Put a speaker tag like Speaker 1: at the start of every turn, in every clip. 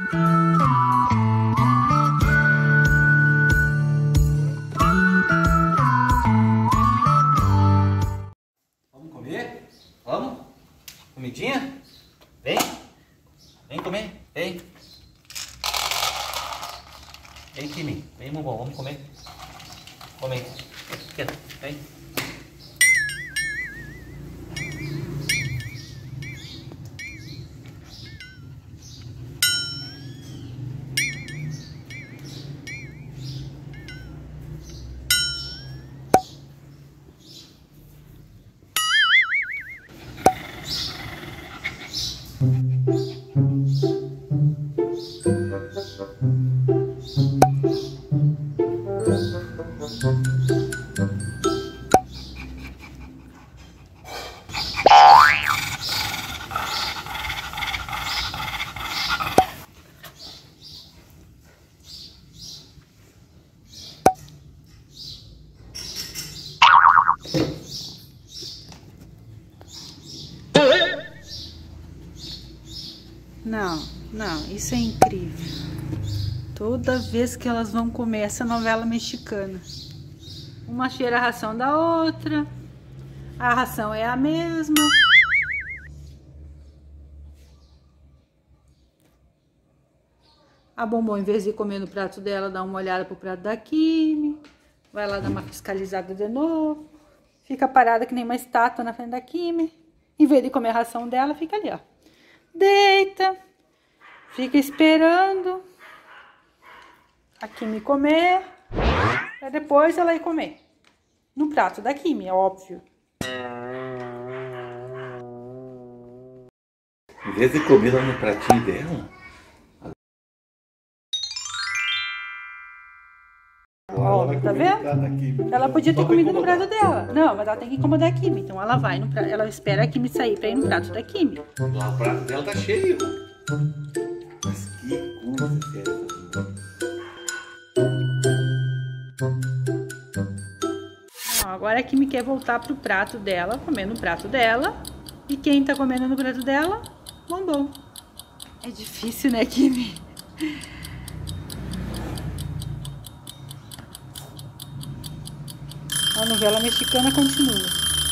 Speaker 1: Vamos comer? Vamos? Comidinha? Vem. Vem comer. Vem. Vem, Kimi. Vem, bombom. Vamos comer. Come. Vem.
Speaker 2: Não, isso é incrível. Toda vez que elas vão comer essa novela mexicana, uma cheira a ração da outra, a ração é a mesma. A Bombom, em vez de comer no prato dela, dá uma olhada pro prato da Kimi, vai lá dar uma fiscalizada de novo, fica parada que nem uma estátua na frente da Kimi. Em vez de comer a ração dela, fica ali, ó. Deita, fica esperando a Kimi comer, pra depois ela ir comer. No prato da Kimi, é óbvio.
Speaker 1: Em vez de comer lá no pratinho dela.
Speaker 2: Ó, tá vendo? Ela podia ter comido no prato dela. Não, mas ela tem que incomodar a Kimi. Então ela vai no prato, ela espera a Kimi sair pra ir no prato da Kimi.
Speaker 1: O prato dela tá cheio. Mas que coisa que é essa?
Speaker 2: Agora a Kimi quer voltar pro prato dela, comer no prato dela. E quem tá comendo no prato dela? Bombom. É difícil, né, Kimi? A novela mexicana continua.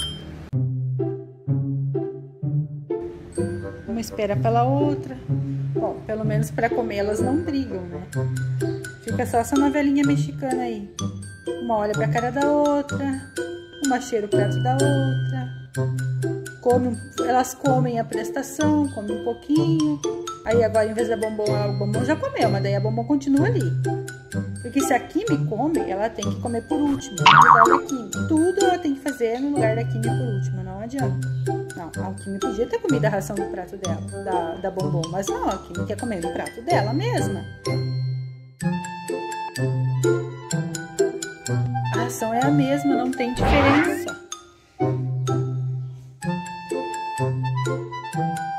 Speaker 2: Uma espera pela outra. Bom, pelo menos para comer elas não brigam, né? Fica só essa novelinha mexicana aí. Uma olha pra cara da outra, uma cheira o prato da outra. Elas comem a prestação, comem um pouquinho. Aí agora, em vez da Bombom, a Bombom já comeu, mas daí a Bombom continua ali. Porque se a Kimi come, ela tem que comer por último, no lugar da Kimi. Tudo ela tem que fazer no lugar da Kimi por último, não adianta. Não, a Kimi podia ter comido a ração do prato dela, da Bombom, mas não, a Kimi quer comer no prato dela mesma. A ração é a mesma, não tem diferença.